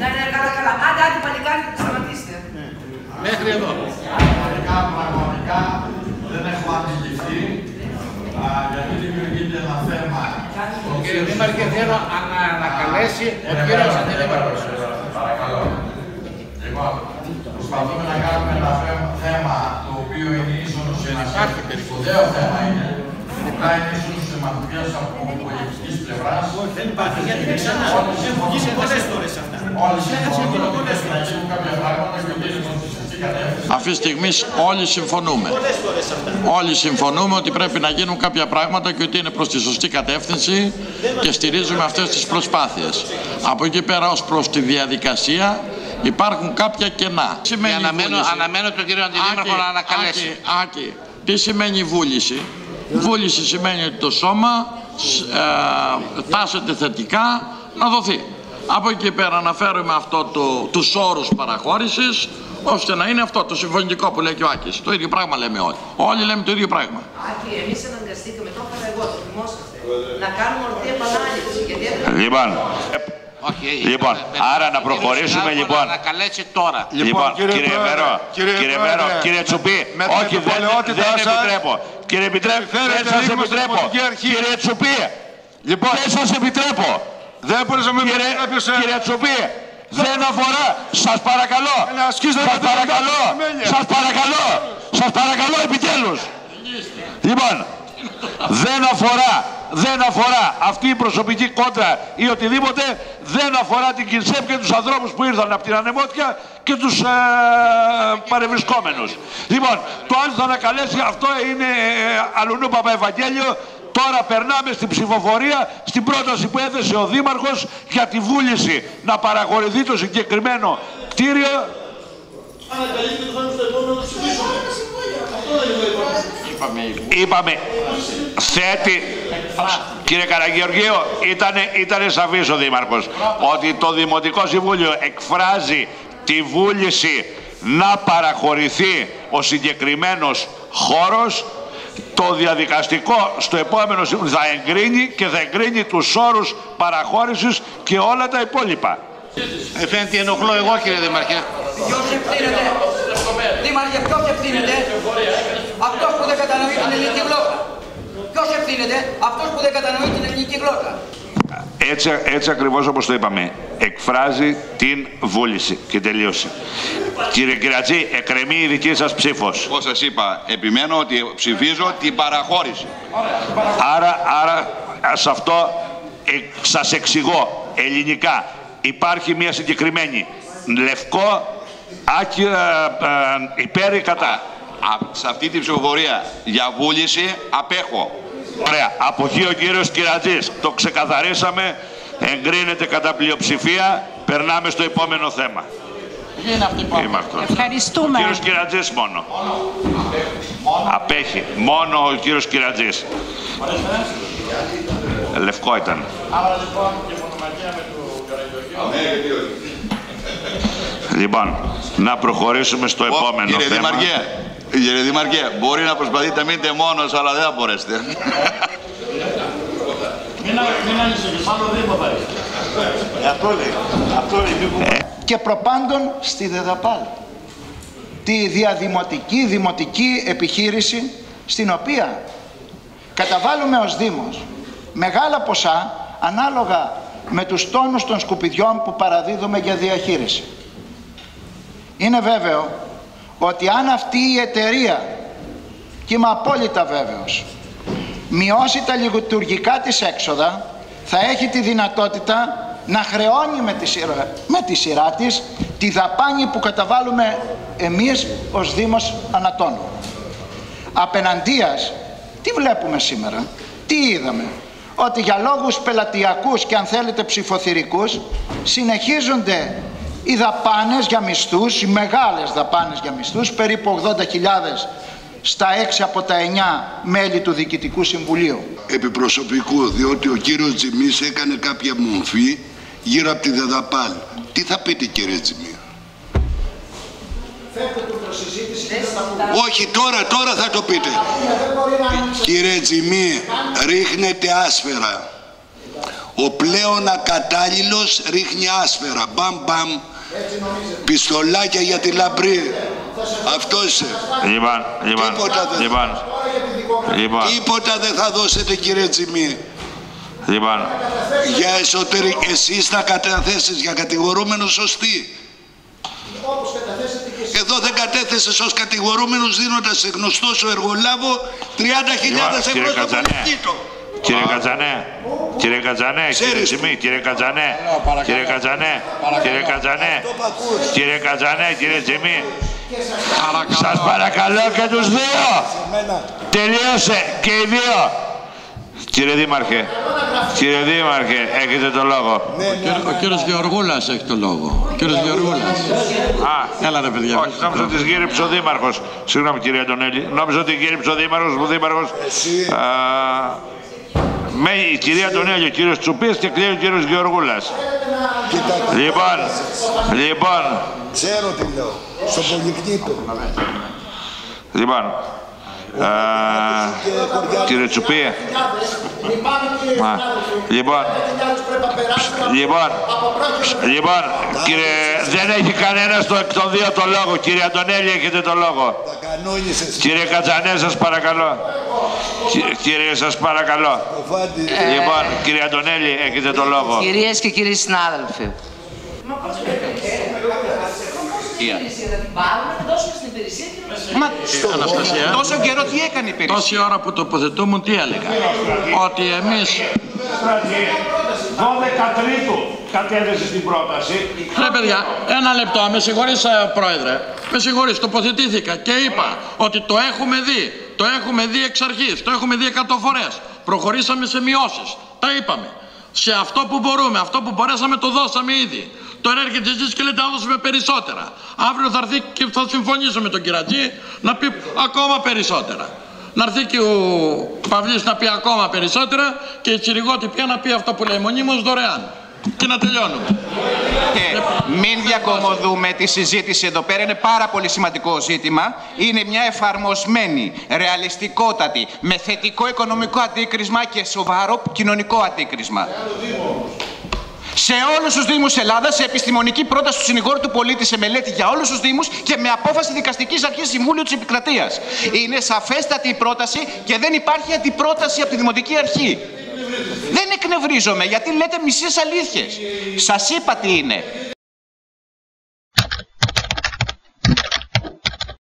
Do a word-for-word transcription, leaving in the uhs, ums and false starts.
Ναι, ναι, καλά, καλά. Άντε, άντε, παλικάρι, σταματήστε. Μέχρι εδώ. Πραγματικά, πραγματικά δεν έχω αντιληφθεί γιατί δημιουργείται ένα θέμα. Κύριε Δήμαρχε, θέλω να ανακαλέσει ο κύριος Αντιδήμαρχος. Παρακαλώ. Λοιπόν, προσπαθούμε να κάνουμε ένα θέμα το οποίο είναι ίσονο σημασία. Σπουδαίο θέμα είναι. Μετά είναι ίσονο σημασία από πολιτικής πλευράς. Δεν υπάρχει, γιατί δεν ξανά. Έχουν γίνει πολλές φορές αυτά. Όλοι συμφωνούν ότι πρέπει να γίνουν κάποια πράγματα και ότι είναι στη σωστή κατεύθυνση. Αυτή τη στιγμή όλοι συμφωνούμε. Όλοι συμφωνούμε ότι πρέπει να γίνουν κάποια πράγματα και ότι είναι προς τη σωστή κατεύθυνση και στηρίζουμε αυτές τις προσπάθειες. Από εκεί πέρα ως προς τη διαδικασία υπάρχουν κάποια κενά. Αναμένω, αναμένω τον κύριο Αντιδήμαρχο να ανακαλέσει. Άκη, Άκη, τι σημαίνει βούληση? Βούληση σημαίνει ότι το σώμα ε, τάσεται θετικά να δοθεί. Από εκεί πέρα αναφέρουμε αυτό το, τους όρους παραχώρησης, ώστε να είναι αυτό το συμφωνητικό που λέει και ο Άκης. Το ίδιο πράγμα λέμε όλοι. Όλοι λέμε το ίδιο πράγμα. Άκη, εμείς αναγκαστήκαμε, το έφερα εγώ, το θυμόσαστε, να κάνουμε ορθή επανάληψη. Γιατί έπρεπε... Λοιπόν, Όχι, λοιπόν, ε, άρα να προχωρήσουμε λοιπόν. Να ανακαλέσει τώρα. Λοιπόν, κύριε, κύριε Πρόεδρε, Μέρο, κύριε, κύριε Πρόεδρε, Μέρο, κύριε Τσουπή, με την όχι δεν, επιβολαιότητά δεν σας, επιτρέπω. Κύριε επιτρέπω, δεν σας λίγο επιτρέπω. στην Δημοτική Αρχή. Κύριε Τσουπή, Λοιπόν, δεν σας επιτρέπω. δεν μπορείς να με Κύριε, πει κάποιος... ε, κύριε Τσουπή, δεν αφορά. Σας παρακαλώ. Να ασκήσετε Σας τα παρακαλώ. θεμέλια. Σας παρακαλώ. Σας παρακαλώ επιτέλους. Λοιπόν, δεν αφορά, δεν αφορά αυτή η προσωπική κόντρα ή οτιδήποτε, δεν αφορά την Κινσέπ και τους ανθρώπους που ήρθαν από την Ανεμότια και τους ε, παρευρισκόμενους. Λοιπόν, το αν θα ανακαλέσει αυτό είναι ε, αλουνού Παπαευαγγέλιο. Τώρα περνάμε στην ψηφοφορία, στην πρόταση που έθεσε ο Δήμαρχος για τη βούληση να παραχωρηθεί το συγκεκριμένο κτίριο. Ανακαλείται το θέμα στο επόμενο να ψηφίσουμε. Αυτό δεν είναι το είπαμε. Είπαμε, θέτει, κύριε Καραγεωργίου, ήτανε, ήτανε σαφής ο Δήμαρχος, ότι το Δημοτικό Συμβούλιο εκφράζει τη βούληση να παραχωρηθεί ο συγκεκριμένος χώρος. Το διαδικαστικό στο επόμενο Συμβούλιο θα εγκρίνει και θα εγκρίνει τους όρους παραχώρησης και όλα τα υπόλοιπα. Ε, φαίνεται ενοχλώ εγώ, κύριε Δήμαρχε. Ποιος ευθύνεται, Δήμαρχε, ποιος ευθύνεται? Αυτός που δεν κατανοεί την ελληνική γλώσσα. Ποιος ευθύνεται? Αυτός που δεν κατανοεί την ελληνική γλώσσα. Έτσι, έτσι ακριβώς όπως το είπαμε, εκφράζει την βούληση και τελείωσε. Κύριε Κυρατζή, εκκρεμεί η δική σας ψήφος. Όπως σας είπα, επιμένω ότι ψηφίζω την παραχώρηση. Άρα, άρα σε αυτό ε, σας εξηγώ ελληνικά. Υπάρχει μια συγκεκριμένη λευκό, άκυρα, ε, ε, υπέρ ή κατά. Α, σε αυτή την ψηφοφορία για βούληση απέχω. Ωραία. Αποχή ο κύριος Κυρατζής. Το ξεκαθαρίσαμε. Εγκρίνεται κατά πλειοψηφία. Περνάμε στο επόμενο θέμα. Είναι αυτή που Ευχαριστούμε. Ο κύριος Κυρατζής μόνο. Απέχει. Μόνο ο κύριος Κυρατζής. Λευκό ήταν. Άρα λοιπόν και μονομαχία με το Καραγεωργίου. Λοιπόν, να προχωρήσουμε στο επόμενο κύριε θέμα. Δήμαρχε, κύριε Δήμαρχε, μπορεί να προσπαθείτε να μείνετε μόνος, αλλά δεν θα μπορέσετε. Μην ανησυχείς, άλλο Δήμο θα έχει. Αυτό λέει. Αυτό λέει. Και προπάντων στη ΔΕΔΑΠΑΛ, τη διαδημοτική δημοτική επιχείρηση, στην οποία καταβάλουμε ως Δήμος μεγάλα ποσά ανάλογα με τους τόνους των σκουπιδιών που παραδίδουμε για διαχείριση. Είναι βέβαιο ότι αν αυτή η εταιρεία, και είμαι απόλυτα βέβαιος, μειώσει τα λειτουργικά της έξοδα, θα έχει τη δυνατότητα να χρεώνει με τη σειρά, με τη σειρά της τη δαπάνη που καταβάλουμε εμείς ως Δήμος Ανατόνου. Απέναντίας, τι βλέπουμε σήμερα, τι είδαμε? Ότι για λόγους πελατειακούς και αν θέλετε ψηφοθυρικούς συνεχίζονται οι δαπάνες για μισθούς, οι μεγάλες δαπάνες για μισθούς, περίπου ογδόντα χιλιάδες στα έξι από τα εννιά μέλη του Διοικητικού Συμβουλίου. Επιπροσωπικού, διότι ο κύριος Τζιμής έκανε κάποια μορφή γύρω από τη ΔΕΔΑΠΑΛ. Τι θα πείτε, κύριε Τζιμί? Όχι, τώρα, τώρα θα το πείτε. Κύριε Τζιμί, ρίχνετε άσφαιρα Ο πλέον ακατάλληλος ρίχνει άσφαιρα. Μπαμ μπαμ. Πιστολάκια για τη λαμπρή. Αυτό είσαι. Λοιπόν, λοιπόν, Τίποτα δεν λοιπόν, λοιπόν, Τίποτα δεν θα δώσετε, κύριε Τζιμί. λοιπόν. Για εσωτερική. Εσείς θα καταθέσεις για κατηγορούμενο σωστή. Εδώ δεν κατέθεσες ως κατηγορούμενος δίνοντας σε γνωστό σου εργολάβο τριάντα χιλιάδες ευρώ στο πολιτικό. Κύριε Κατζανέ, κύριε Κατζανέ, κύριε Τζιμί, κύριε Κατζανέ, κύριε Κατζανέ, κύριε Κατζανέ, κύριε Κατζανέ, κύριε Τζιμί. Σας παρακαλώ και τους δύο. Τελείωσε και οι δύο. Κύριε Δήμαρχε, κύριε Δήμαρχε, έχετε το λόγο. Ο κύριος Γεωργούλας έχει το λόγο. Ο κύριος Γεωργούλας. Α, έλα ρε παιδιά. Όχι, νόμιζα ότι γύριψε ο Δήμαρχος. Συγγνώμη κύριε Αντωνέλη. Νόμιζα ότι γύριψε ο Δήμαρχος, ο Δήμαρχος. Με η κυρία Αντωνέλη, ο κύριος Τσουπής και κλαίει ο κύριος Γεωργούλας. Λοιπόν, λοιπόν. Ξέρω τι λέω. Στο πολυκνήτο. Λοιπόν. Α, κύριε Τσουπή. Α, λοιπόν, λοιπόν, λοιπόν, κύριε, δεν έχει κανένα στο εκ των δύο το λόγο. Κύριε Αντωνέλη, έχετε το λόγο. Κύριε Κατζανέ, σας παρακαλώ. Κύριε, σας παρακαλώ. Λοιπόν, κύριε Αντωνέλη, έχετε το λόγο. Κυρίες και κύριοι συνάδελφοι. Μα τόσο καιρό τι έκανε η υπηρεσία. Τόση ώρα που τοποθετούμουν τι έλεγα. Ότι εμείς δώδεκα Τρίτου κατέθεσε την πρόταση. Ρε παιδιά, ένα λεπτό, με συγχωρείς πρόεδρε. Με συγχωρείς, τοποθετήθηκα και είπα ότι το έχουμε δει. Το έχουμε δει εξ αρχής, το έχουμε δει εκατό φορές. Προχωρήσαμε σε μειώσεις. Τα είπαμε. Σε αυτό που μπορούμε, αυτό που μπορέσαμε το δώσαμε ήδη. Τώρα έρχεται εσείς και λέτε να δώσουμε περισσότερα. Αύριο θα έρθει και θα συμφωνήσω με τον Κυρατζή να πει ακόμα περισσότερα. Να έρθει και ο Παυλής να πει ακόμα περισσότερα και η Τσιριγώτη πια να πει αυτό που λέει μονίμως δωρεάν. Και να τελειώνουμε. Και μην διακομωδούμε τη συζήτηση εδώ πέρα, είναι πάρα πολύ σημαντικό ζήτημα. Είναι μια εφαρμοσμένη, ρεαλιστικότατη, με θετικό οικονομικό αντίκρισμα και σοβαρό κοινωνικό αντίκρισμα. Σε όλους τους Δήμους Ελλάδας, σε επιστημονική πρόταση του συνηγόρου του πολίτη, σε μελέτη για όλους τους Δήμους και με απόφαση δικαστικής αρχής Συμβούλιο της Επικρατείας. Είναι σαφέστατη η πρόταση και δεν υπάρχει αντιπρόταση από τη Δημοτική Αρχή. Δεν εκνευρίζομαι γιατί λέτε μισές αλήθειες. Σας είπα τι είναι.